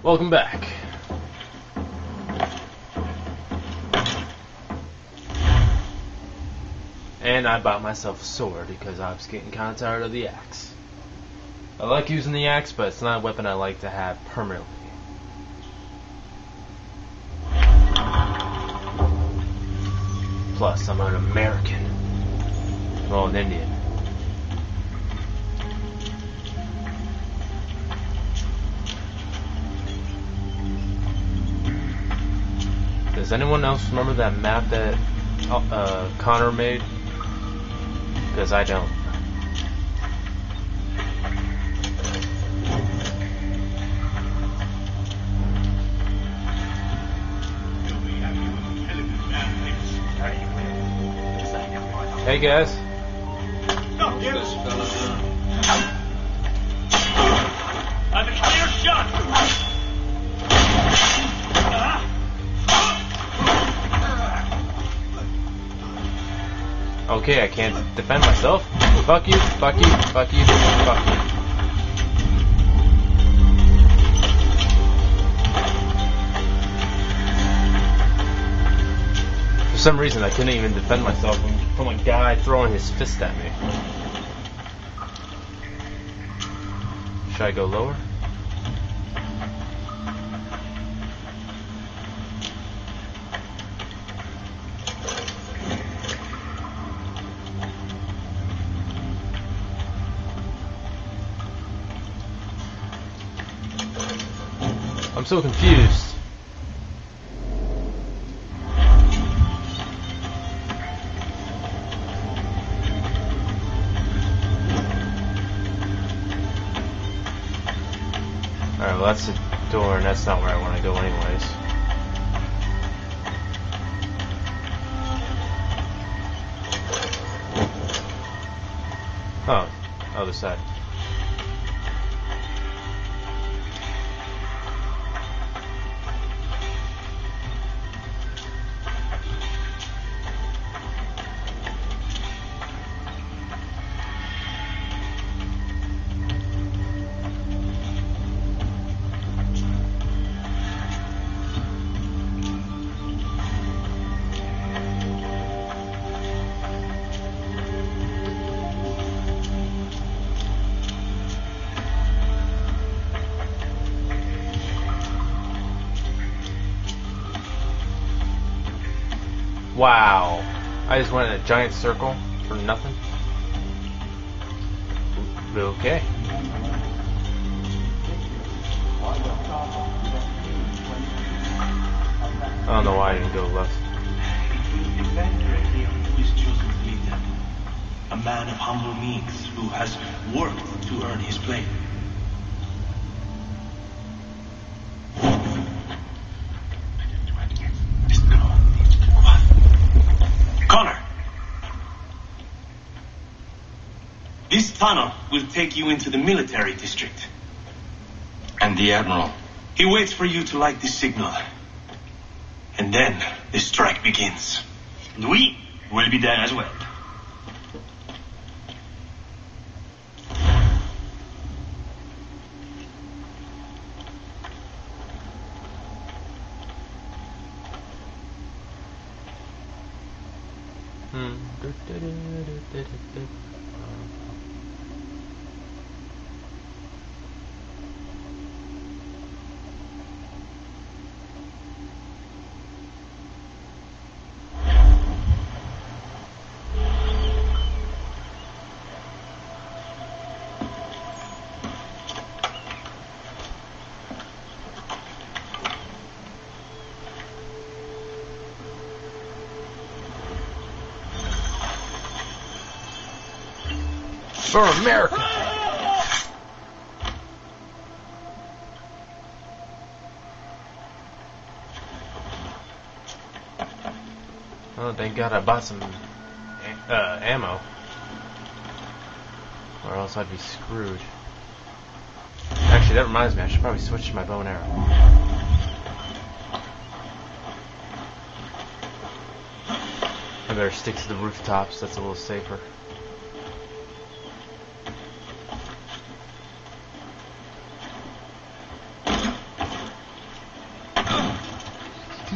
Welcome back. And I bought myself a sword because I was getting kind of tired of the axe. I like using the axe, but it's not a weapon I like to have permanently. Plus, I'm an American. Well, an Indian. Does anyone else remember that map that Connor made? Because I don't. Hey guys. Stop this fella. I'm a clear shot. Okay, I can't defend myself. Fuck you, fuck you, fuck you, fuck you. For some reason, I couldn't even defend myself from a guy throwing his fist at me. Should I go lower? I'm so confused. Alright, well that's the door and that's not where I want to go anyways. Oh, other side. Wow, I just went in a giant circle for nothing. Okay. I don't know why I didn't go left. A man of humble means who has worked to earn his blade. Connor! This tunnel will take you into the military district. And the Admiral? He waits for you to light this signal. And then the strike begins. And we will be there as well. For America! Oh, thank God I bought some ammo. Or else I'd be screwed. Actually, that reminds me, I should probably switch to my bow and arrow. I better stick to the rooftops, that's a little safer.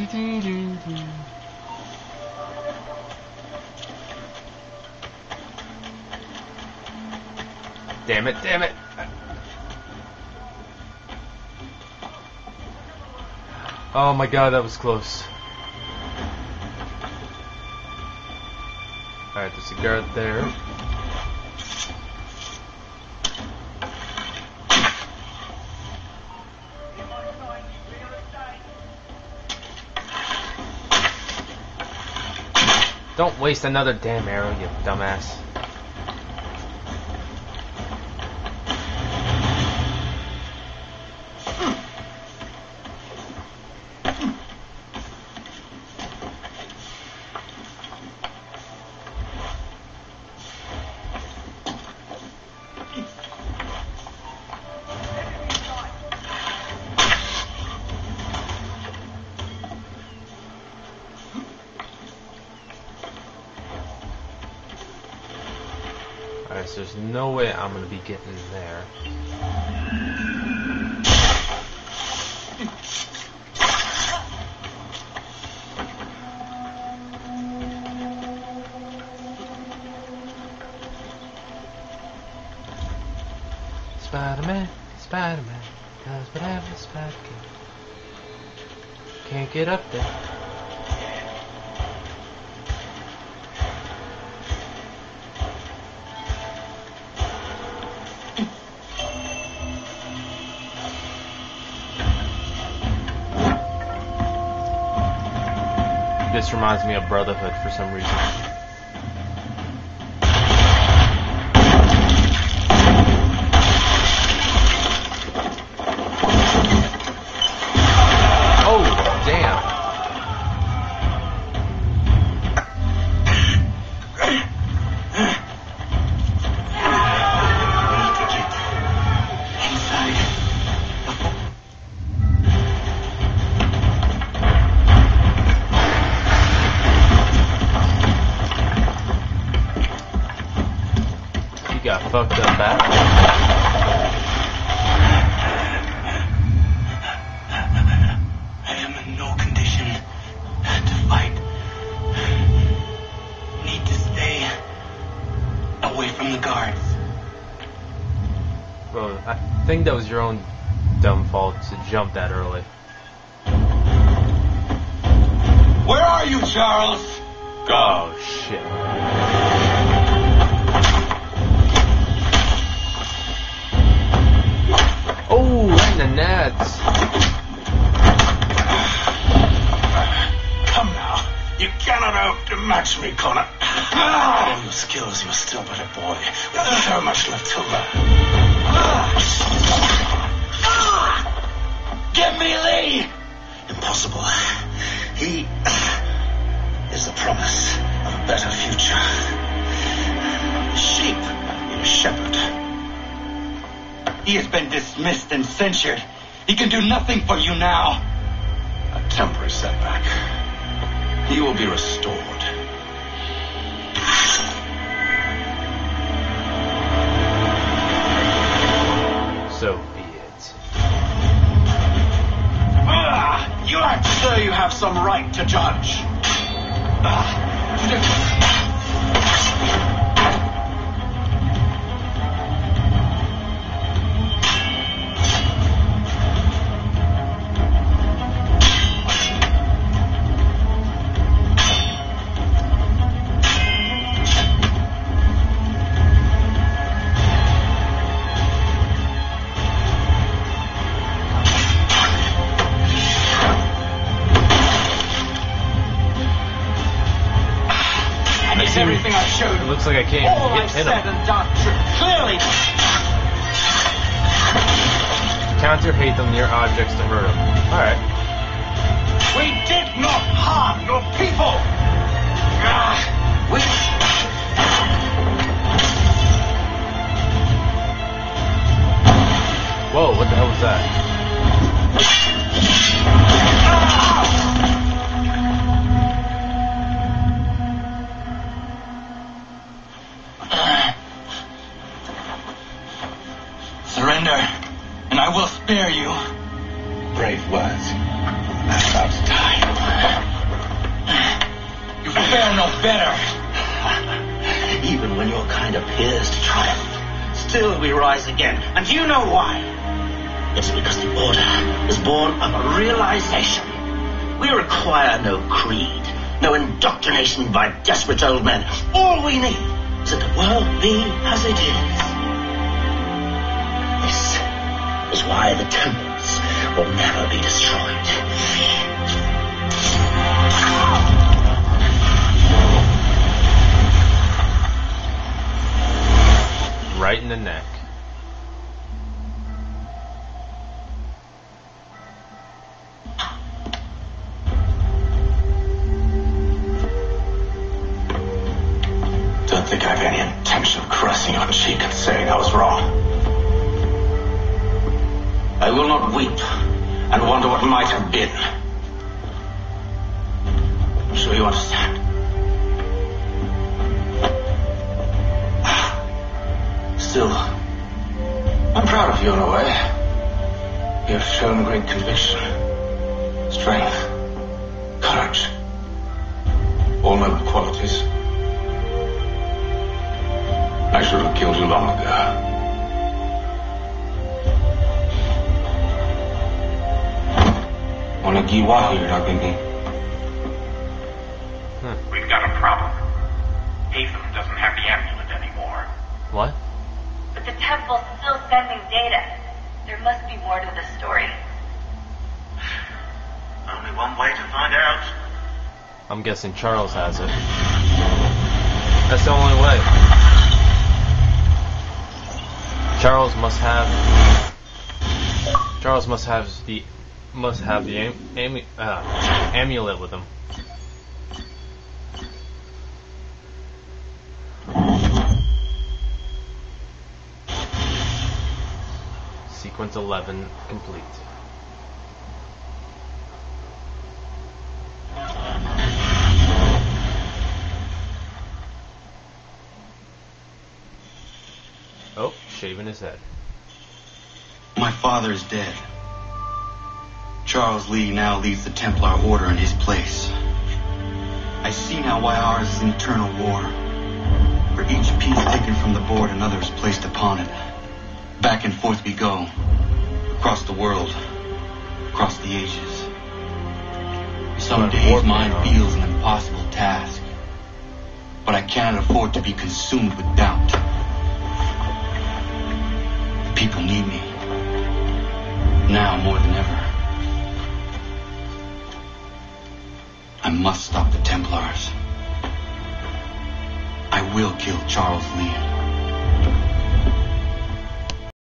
Damn it, damn it. Oh my god, that was close. Alright, there's a guard there. Don't waste another damn arrow, you dumbass. Alright, so there's no way I'm gonna be getting there. Spider-Man, Spider-Man, does whatever Spider can. Can't get up there. This reminds me of Brotherhood for some reason. Oh, damn. Got fucked up back. I am in no condition to fight. Need to stay away from the guards. Bro, I think that was your own dumb fault to jump that early. Where are you, Charles? Oh, shit. Oh, right in the nets. Come now. You cannot outmatch me, Connor. All your skills, you're still but a boy. With so much left to learn. Give me Lee! Impossible. He is the promise of a better future. Sheep need a shepherd. He has been dismissed and censured. He can do nothing for you now. A temporary setback. He will be restored. So be it. You act as though you have some right to judge. Everything I showed It looks like I can't all even I've hit said him. and done clearly. Counter Haytham near objects to hurt him. Alright. We did not harm your people. Whoa, what the hell was that? Surrender, and I will spare you. Brave words. About time. You fare no better. Even when your kind appears to triumph, still we rise again. And do you know why? It's because the Order is born of a realization. We require no creed, no indoctrination by desperate old men. All we need is that the world be as it is. This is why the temples will never be destroyed. Right in the neck. Don't think I have any intention of caressing your cheek and saying I was wrong. I will not weep and wonder what might have been. I'm sure you understand. Still, I'm proud of you in a way. You have shown great conviction, strength, courage, all noble qualities. I should have killed you long ago. We've got a problem. Haytham doesn't have the amulet anymore. What? But the temple's still sending data. There must be more to the story. Only one way to find out. I'm guessing Charles has it. That's the only way. Charles must have the amulet with him. Sequence 11 complete. Oh, shaving his head. My father is dead. Charles Lee now leads the Templar Order in his place. I see now why ours is an eternal war. For each piece taken from the board, another is placed upon it. Back and forth we go. Across the world. Across the ages. Some days mine feels an impossible task. But I cannot afford to be consumed with doubt. The people need me. Now more than ever. I must stop the Templars. I will kill Charles Lee.